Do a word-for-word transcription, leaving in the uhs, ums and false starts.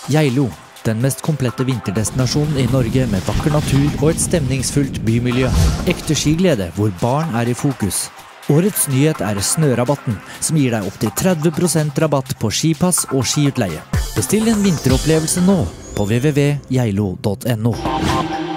Geilo, den mest komplette vinterdestinasjonen i Norge med vakker natur og et stemningsfullt bymiljø. Ekte skiglede hvor barn er i fokus. Årets nyhet er snørabatten, som gir deg opp til tretti prosent rabatt på skipass og skiutleie. Bestill en vinteropplevelse nå på w w w punktum geilo punktum no.